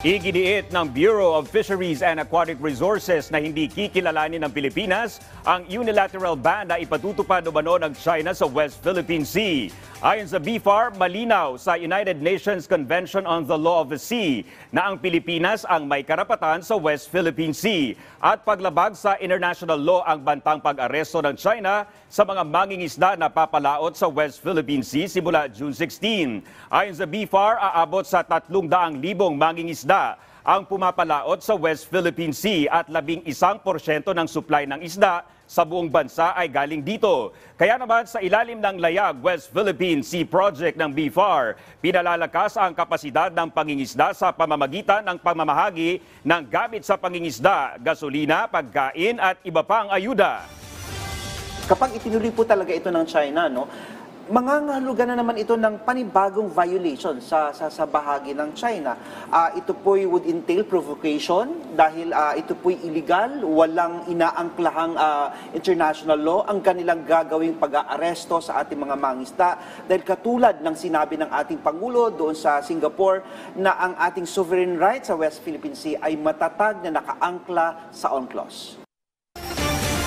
Iginiit ng Bureau of Fisheries and Aquatic Resources na hindi kikilalanin ng Pilipinas ang unilateral ban na ipatutupad umano ng China sa West Philippine Sea. Ayon sa BFAR, malinaw sa United Nations Convention on the Law of the Sea na ang Pilipinas ang may karapatan sa West Philippine Sea at paglabag sa international law ang bantang pag-aresto ng China sa mga mangingisda na papalaot sa West Philippine Sea simula June 16. Ayon sa BFAR, aabot sa 300,000 mangingisda ang pumapalaot sa West Philippine Sea at 11% ng supply ng isda sa buong bansa ay galing dito. Kaya naman sa ilalim ng Layag West Philippine Sea Project ng BFAR, pinalalakas ang kapasidad ng pangingisda sa pamamagitan ng pamamahagi ng gamit sa pangingisda, gasolina, pagkain at iba pang ayuda. Kapag itinuloy po talaga ito ng China, mangangahulugan na naman ito ng panibagong violation sa bahagi ng China. Ito po'y would entail provocation dahil ito po'y illegal, walang inaangklahang international law ang kanilang gagawing pag-aaresto sa ating mga mangisda. Dahil katulad ng sinabi ng ating Pangulo doon sa Singapore na ang ating sovereign rights sa West Philippine Sea ay matatag na nakaangkla sa UNCLOS.